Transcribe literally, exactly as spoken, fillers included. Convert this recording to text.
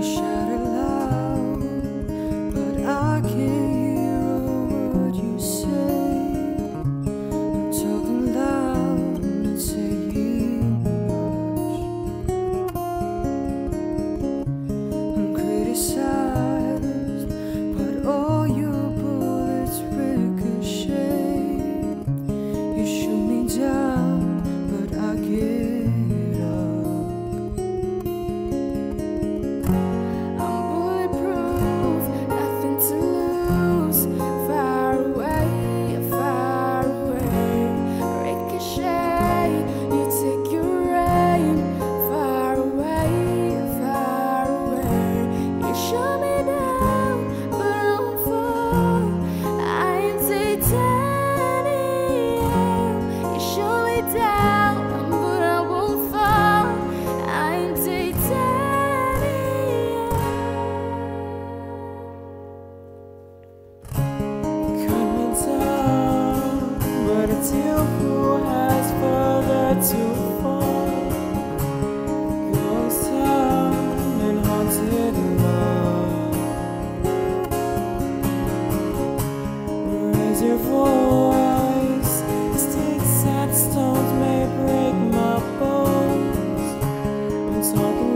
shout it loud, but I can't hear a word you say. I'm talking loud, not saying much. I'm criticized, but all your bullets ricochet. You shoot me down, but I get up. I'm bulletproof, nothing to lose. Far away, far away. Ricochet, you take your aim. Far away, far away. You shoot me down, but I won't fall. I am titanium. You shoot me down, but I won't fall. I am titanium. Cut me down, but it's you who has further to fall. Ghost town and haunted love. Raise your voice. Sticks and stones may break my bones. I'm talking